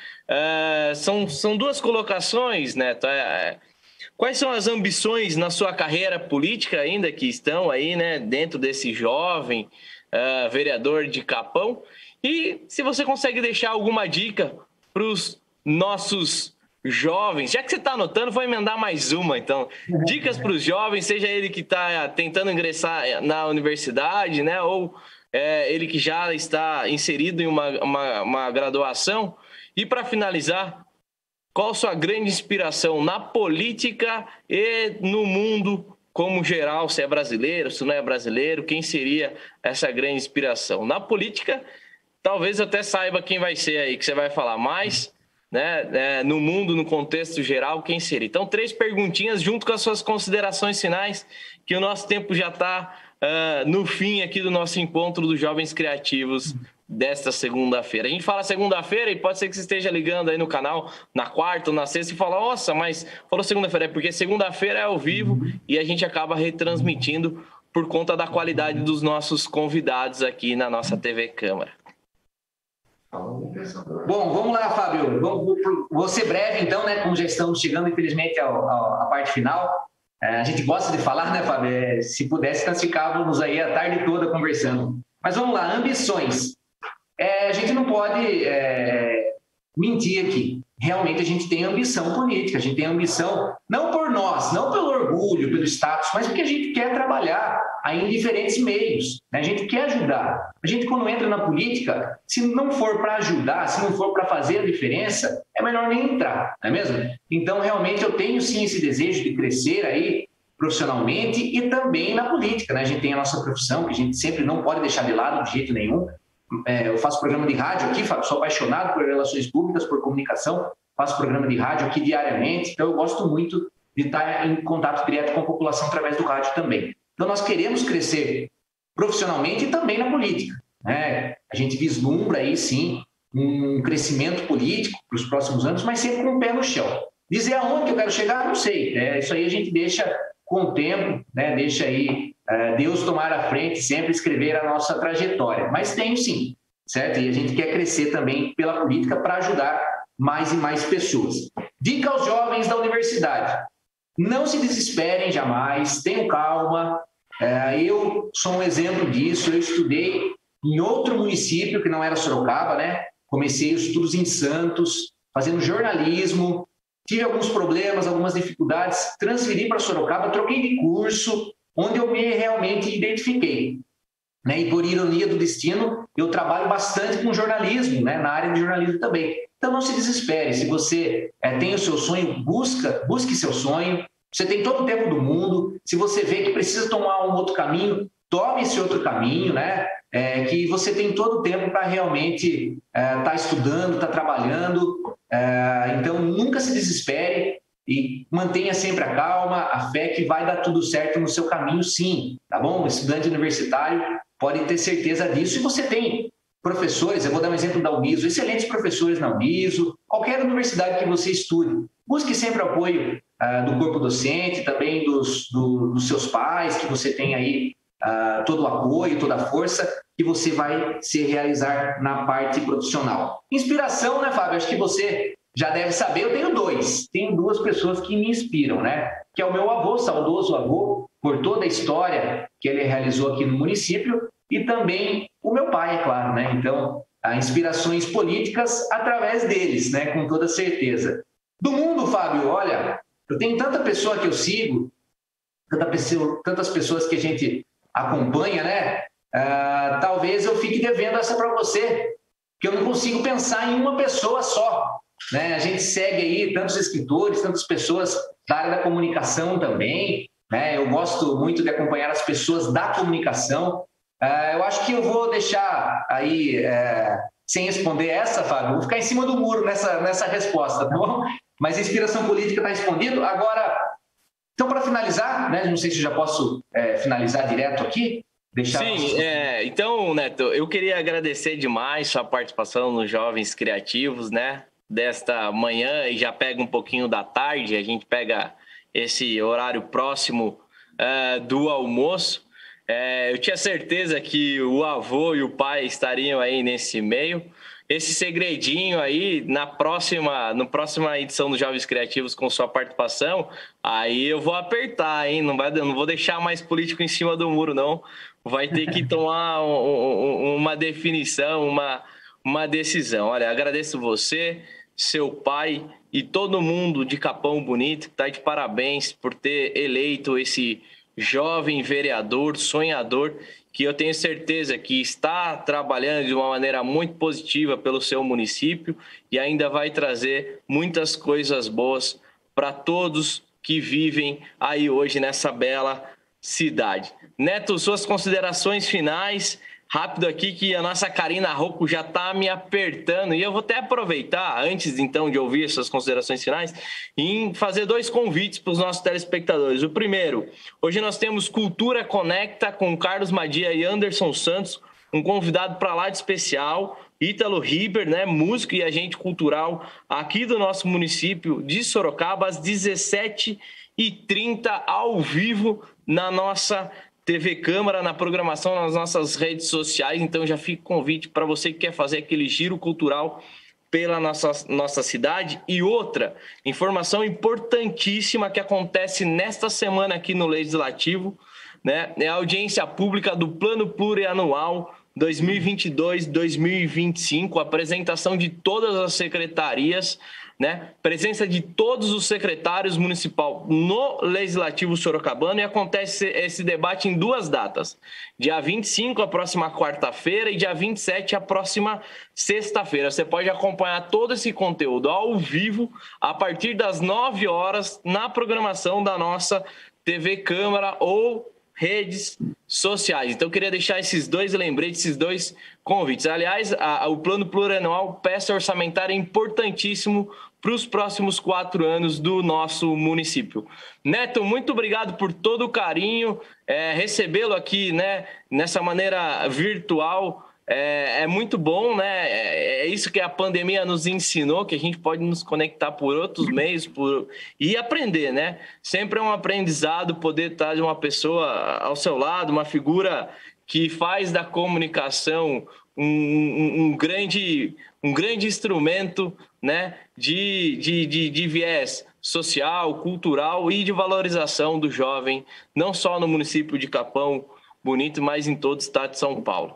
São 2 colocações, Neto. Quais são as ambições na sua carreira política ainda que estão aí, né, dentro desse jovem vereador de Capão? E se você consegue deixar alguma dica para os nossos jovens, já que você está anotando, vou emendar mais uma, então. Dicas para os jovens, seja ele que está tentando ingressar na universidade, né, ou ele que já está inserido em uma graduação. E para finalizar, qual a sua grande inspiração na política e no mundo como geral? Se é brasileiro, se não é brasileiro, quem seria essa grande inspiração? Na política, talvez eu até saiba quem vai ser aí, que você vai falar mais, né? No mundo, no contexto geral, quem seria? Então, 3 perguntinhas junto com as suas considerações finais, que o nosso tempo já está no fim aqui do nosso encontro dos Jovens Criativos desta segunda-feira. A gente fala segunda-feira e pode ser que você esteja ligando aí no canal na quarta ou na sexta e fala, nossa, mas falou segunda-feira. É porque segunda-feira é ao vivo e a gente acaba retransmitindo por conta da qualidade dos nossos convidados aqui na nossa TV Câmara. Bom, vamos lá, Fábio. Vou ser breve, então, né? Como já estamos chegando, infelizmente, à parte final. A gente gosta de falar, né, Fábio? Se pudesse, nós ficávamos aí a tarde toda conversando. Mas vamos lá, ambições. A gente não pode mentir aqui. Realmente a gente tem ambição política, a gente tem ambição não por nós, não pelo orgulho, pelo status, mas porque a gente quer trabalhar aí em diferentes meios, né? A gente quer ajudar. A gente, quando entra na política, se não for para ajudar, se não for para fazer a diferença, é melhor nem entrar, não é mesmo? Então, realmente, eu tenho sim esse desejo de crescer aí profissionalmente e também na política, né? A gente tem a nossa profissão, que a gente sempre não pode deixar de lado de jeito nenhum. Eu faço programa de rádio aqui, sou apaixonado por relações públicas, por comunicação, faço programa de rádio aqui diariamente, então eu gosto muito de estar em contato direto com a população através do rádio também. Então nós queremos crescer profissionalmente e também na política, né? A gente vislumbra aí sim um crescimento político para os próximos anos, mas sempre com o pé no chão. Dizer aonde eu quero chegar, não sei. Isso aí a gente deixa com o tempo, né? Deixa aí Deus tomar a frente, sempre escrever a nossa trajetória. Mas tenho sim, certo? E a gente quer crescer também pela política para ajudar mais e mais pessoas. Dica aos jovens da universidade: não se desesperem jamais, tenham calma. Eu sou um exemplo disso. Eu estudei em outro município que não era Sorocaba, né? Comecei os estudos em Santos, fazendo jornalismo, tive alguns problemas, algumas dificuldades, transferi para Sorocaba, troquei de curso, onde eu me realmente identifiquei. Né? E por ironia do destino, eu trabalho bastante com jornalismo, né? Na área de jornalismo também. Então não se desespere, se você tem o seu sonho, busque seu sonho, você tem todo o tempo do mundo, se você vê que precisa tomar um outro caminho, tome esse outro caminho, né? Que você tem todo o tempo para realmente estar estudando, estar trabalhando. Então, nunca se desespere e mantenha sempre a calma, a fé que vai dar tudo certo no seu caminho, sim, tá bom? O estudante universitário pode ter certeza disso. E você tem professores, eu vou dar um exemplo da Uniso, excelentes professores na Uniso, qualquer universidade que você estude, busque sempre o apoio do corpo docente, também dos seus pais, que você tem aí todo o apoio, toda a força que você vai se realizar na parte profissional. Inspiração, né, Fábio? Acho que você já deve saber, eu tenho duas pessoas que me inspiram, né? Que é o meu avô, saudoso avô, por toda a história que ele realizou aqui no município, e também o meu pai, é claro, né? Então, inspirações políticas através deles, né? Com toda certeza. Do mundo, Fábio, olha, eu tenho tanta pessoa que eu sigo, tantas pessoas que a gente acompanha, né? Talvez eu fique devendo essa para você, que eu não consigo pensar em uma pessoa só, né? A gente segue aí tantos escritores, tantas pessoas da área da comunicação também, né? Eu gosto muito de acompanhar as pessoas da comunicação. Eu acho que eu vou deixar aí, sem responder essa, Fábio, vou ficar em cima do muro nessa resposta, tá bom? Mas a inspiração política está respondido. Agora, então, para finalizar, né? Não sei se eu já posso finalizar direto aqui. Sim, então, Neto, eu queria agradecer demais sua participação nos Jovens Criativos, né? Desta manhã, e já pega um pouquinho da tarde, a gente pega esse horário próximo do almoço. Eu tinha certeza que o avô e o pai estariam aí nesse meio. Esse segredinho aí, na próxima edição dos Jovens Criativos, com sua participação, aí eu vou apertar, hein? Não vou deixar mais político em cima do muro, não. Vai ter que tomar uma definição, uma decisão. Olha, agradeço você, seu pai e todo mundo de Capão Bonito, que está de parabéns por ter eleito esse jovem vereador, sonhador, que eu tenho certeza que está trabalhando de uma maneira muito positiva pelo seu município e ainda vai trazer muitas coisas boas para todos que vivem aí hoje nessa bela cidade. Neto, suas considerações finais, rápido aqui, que a nossa Karina Rocco já está me apertando, e eu vou até aproveitar, antes então de ouvir suas considerações finais, em fazer dois convites para os nossos telespectadores. O primeiro, hoje nós temos Cultura Conecta com Carlos Madia e Anderson Santos, um convidado para lá de especial, Ítalo Riber, né, músico e agente cultural aqui do nosso município de Sorocaba, às 17h30, ao vivo, na nossa TV Câmara, na programação, nas nossas redes sociais. Então já fica o convite para você que quer fazer aquele giro cultural pela nossa cidade. E outra informação importantíssima que acontece nesta semana aqui no Legislativo, né, é a audiência pública do Plano Plurianual 2022-2025, apresentação de todas as secretarias, né? Presença de todos os secretários municipais no Legislativo Sorocabano, e acontece esse debate em duas datas. Dia 25, a próxima quarta-feira, e dia 27, a próxima sexta-feira. Você pode acompanhar todo esse conteúdo ao vivo a partir das 9 horas na programação da nossa TV Câmara ou redes sociais. Então, eu queria deixar esses dois lembretes, esses dois convites. Aliás, o Plano Plurianual, peça orçamentária, é importantíssimo para os próximos 4 anos do nosso município. Neto, muito obrigado por todo o carinho, recebê-lo aqui, né, nessa maneira virtual, é muito bom, né? É isso que a pandemia nos ensinou, que a gente pode nos conectar por outros meios e aprender, né? Sempre é um aprendizado poder estar de uma pessoa ao seu lado, uma figura que faz da comunicação um grande instrumento, né? de viés social, cultural e de valorização do jovem, não só no município de Capão Bonito, mas em todo o estado de São Paulo.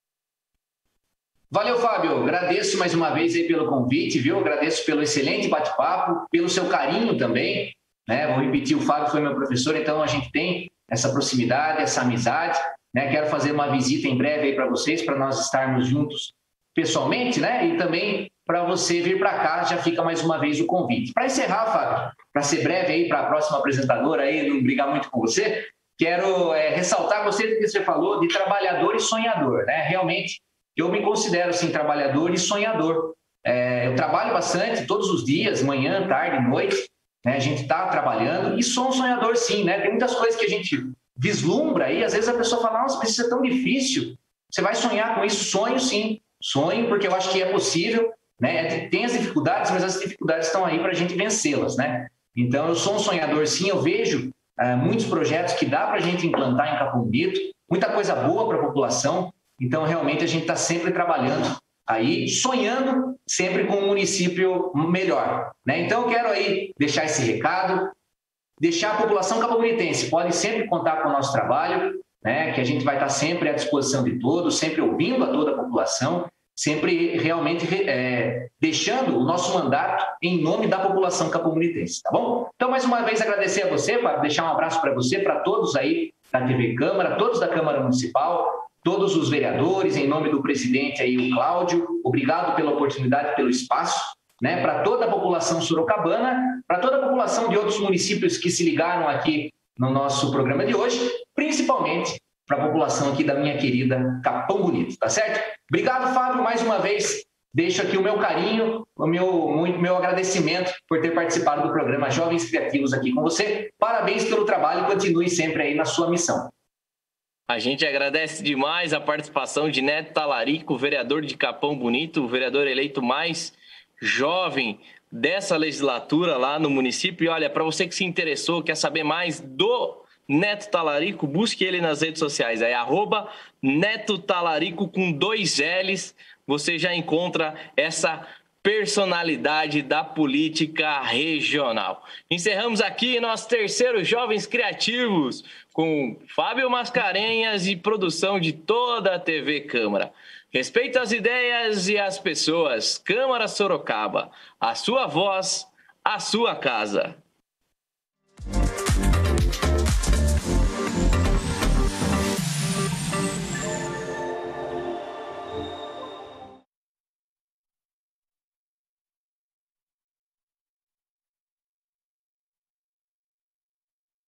Valeu, Fábio. Agradeço mais uma vez aí pelo convite, viu? Agradeço pelo excelente bate-papo, pelo seu carinho também, né? Vou repetir, o Fábio foi meu professor, então a gente tem essa proximidade, essa amizade, né? Quero fazer uma visita em breve aí para vocês, para nós estarmos juntos pessoalmente, né? E também para você vir para cá, já fica mais uma vez o convite. Para encerrar, Fábio, para ser breve aí, para a próxima apresentadora aí, não brigar muito com você, quero ressaltar você do que você falou de trabalhador e sonhador, né? Realmente, eu me considero, assim, trabalhador e sonhador. Eu trabalho bastante, todos os dias, manhã, tarde, noite, né? A gente está trabalhando e sou um sonhador, sim, né? Tem muitas coisas que a gente vislumbra aí, às vezes a pessoa fala, nossa, mas isso é tão difícil. Você vai sonhar com isso? Sonho, sim. Sonho, porque eu acho que é possível, né? Tem as dificuldades, mas as dificuldades estão aí para a gente vencê-las, né? Então, eu sou um sonhador, sim. Eu vejo muitos projetos que dá para a gente implantar em Capão Bonito, muita coisa boa para a população. Então, realmente, a gente está sempre trabalhando aí, sonhando sempre com um município melhor, né? Então, eu quero aí deixar esse recado, deixar a população capobonitense, pode sempre contar com o nosso trabalho, né? Que a gente vai estar sempre à disposição de todos, sempre ouvindo a toda a população, sempre realmente deixando o nosso mandato em nome da população capobonitense, tá bom? Então, mais uma vez, agradecer a você, deixar um abraço para você, para todos aí da TV Câmara, todos da Câmara Municipal, todos os vereadores, em nome do presidente aí, o Cláudio, obrigado pela oportunidade, pelo espaço, né? Para toda a população sorocabana, para toda a população de outros municípios que se ligaram aqui no nosso programa de hoje, principalmente para a população aqui da minha querida Capão Bonito, tá certo? Obrigado, Fábio, mais uma vez. Deixo aqui o meu carinho, o meu agradecimento por ter participado do programa Jovens Criativos aqui com você. Parabéns pelo trabalho e continue sempre aí na sua missão. A gente agradece demais a participação de Neto Talarico, vereador de Capão Bonito, o vereador eleito mais jovem dessa legislatura lá no município. E olha, para você que se interessou, quer saber mais do Neto Talarico, busque ele nas redes sociais, é @Neto Talarico com 2 L's, você já encontra essa personalidade da política regional. Encerramos aqui nosso terceiro Jovens Criativos com Fábio Mascarenhas e produção de toda a TV Câmara. Respeito às ideias e às pessoas. Câmara Sorocaba, a sua voz, a sua casa.